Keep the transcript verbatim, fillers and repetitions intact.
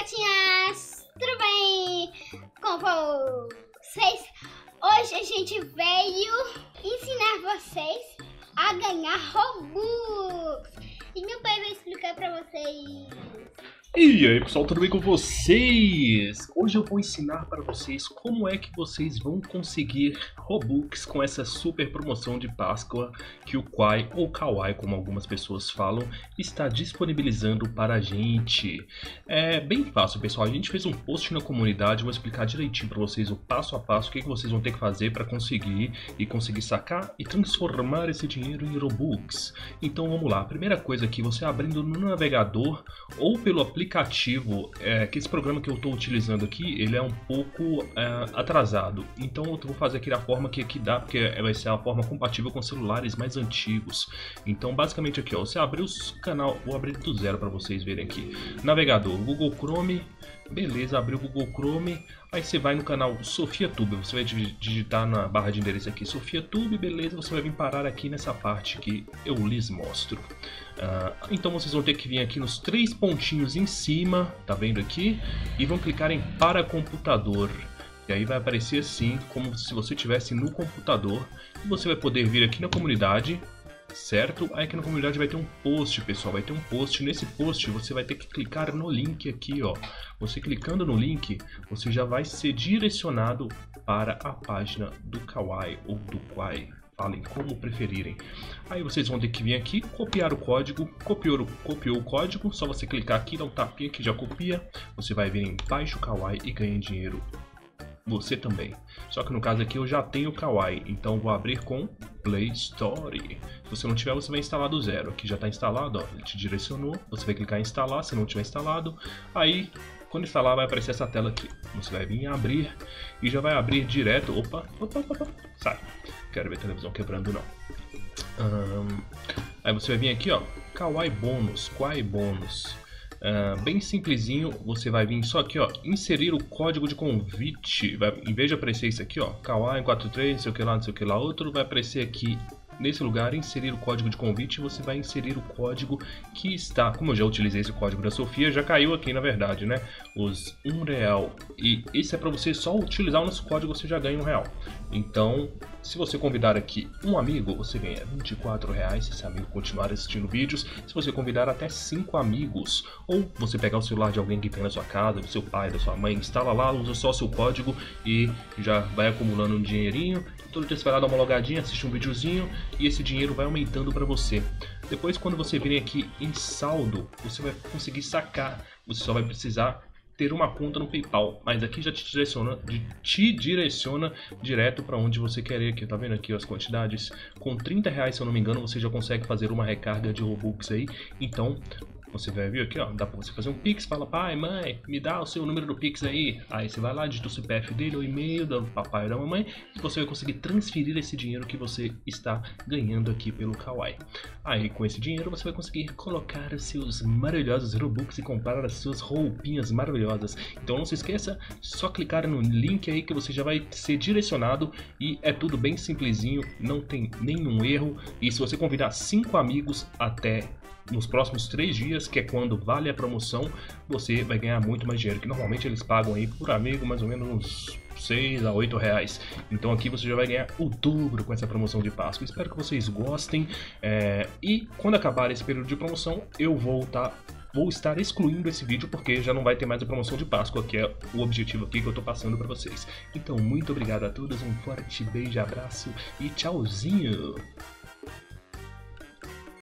gatinhas! Tudo bem com vocês? Hoje a gente veio ensinar vocês a ganhar Robux. E meu pai vai explicar pra vocês. E aí pessoal, tudo bem com vocês? Hoje eu vou ensinar para vocês como é que vocês vão conseguir Robux com essa super promoção de Páscoa que o Kwai, ou Kawaii como algumas pessoas falam, está disponibilizando para a gente. É bem fácil pessoal, a gente fez um post na comunidade, vou explicar direitinho para vocês o passo a passo, o que, que vocês vão ter que fazer para conseguir e conseguir sacar e transformar esse dinheiro em Robux. Então vamos lá, a primeira coisa aqui, você abrindo no navegador ou pelo aplicativo aplicativo, é, que esse programa que eu estou utilizando aqui, ele é um pouco é, atrasado, então eu vou fazer aqui da forma que aqui dá, porque vai ser a forma compatível com celulares mais antigos. Então basicamente aqui, ó, você abriu o canal, vou abrir do zero para vocês verem aqui, navegador, Google Chrome, beleza, abriu o Google Chrome, aí você vai no canal SofiaTube, você vai digitar na barra de endereço aqui SofiaTube, beleza, você vai vir parar aqui nessa parte que eu lhes mostro. Uh, então vocês vão ter que vir aqui nos três pontinhos em cima, tá vendo aqui? E vão clicar em para computador. E aí vai aparecer assim, como se você estivesse no computador. E você vai poder vir aqui na comunidade, certo? Aí aqui na comunidade vai ter um post, pessoal, vai ter um post. Nesse post você vai ter que clicar no link aqui, ó. Você clicando no link, você já vai ser direcionado para a página do Kawaii ou do Kwai. Falem como preferirem. Aí vocês vão ter que vir aqui, copiar o código, copiou, copiou o código, só você clicar aqui, dá um tapinha que já copia, você vai vir em Baixe o Kawaii e ganha dinheiro. Você também. Só que no caso aqui eu já tenho o Kawaii, então vou abrir com Play Store. Se você não tiver, você vai instalar do zero. Aqui já está instalado, ó, ele te direcionou, você vai clicar em instalar, se não tiver instalado, aí quando instalar vai aparecer essa tela aqui. Você vai vir em abrir e já vai abrir direto. Opa, opa, opa, opa. Sai. Quero ver televisão quebrando não. Um, aí você vai vir aqui, ó, Kawaii Bônus, Kwai Bônus. Uh, bem simplesinho, você vai vir só aqui, ó, inserir o código de convite. Vai, em vez de aparecer isso aqui, ó, Kawaii quatro três, não sei o que lá, não sei o que lá, outro, vai aparecer aqui nesse lugar, inserir o código de convite. Você vai inserir o código que está, como eu já utilizei esse código da Sofia, já caiu aqui na verdade, né, os um real, e esse é para você só utilizar o nosso código, você já ganha um real. Então se você convidar aqui um amigo, você ganha vinte e quatro reais se esse amigo continuar assistindo vídeos. Se você convidar até cinco amigos, ou você pegar o celular de alguém que tem na sua casa, do seu pai, da sua mãe, instala lá, usa só seu código e já vai acumulando um dinheirinho. Todo dia você vai lá dar uma logadinha, assiste um videozinho e esse dinheiro vai aumentando para você. Depois, quando você vir aqui em saldo, você vai conseguir sacar. Você só vai precisar ter uma conta no PayPal, mas aqui já te direciona, te direciona direto para onde você quer ir. Aqui, tá vendo aqui as quantidades? Com trinta reais, se eu não me engano, você já consegue fazer uma recarga de Robux aí. Então você vai vir aqui, ó, dá pra você fazer um Pix, fala, pai, mãe, me dá o seu número do Pix aí. Aí você vai lá, digita o C P F dele, o e-mail do papai e da mamãe, e você vai conseguir transferir esse dinheiro que você está ganhando aqui pelo Kawaii. Aí com esse dinheiro você vai conseguir colocar os seus maravilhosos Robux e comprar as suas roupinhas maravilhosas. Então não se esqueça, só clicar no link aí que você já vai ser direcionado e é tudo bem simplesinho, não tem nenhum erro. E se você convidar cinco amigos até nos próximos três dias, que é quando vale a promoção, você vai ganhar muito mais dinheiro, que normalmente eles pagam aí por amigo mais ou menos uns seis a oito reais. Então aqui você já vai ganhar o dobro com essa promoção de Páscoa. Espero que vocês gostem, é... e quando acabar esse período de promoção eu vou estar Vou estar excluindo esse vídeo porque já não vai ter mais a promoção de Páscoa, que é o objetivo aqui que eu tô passando para vocês. Então muito obrigado a todos, um forte beijo, abraço e tchauzinho!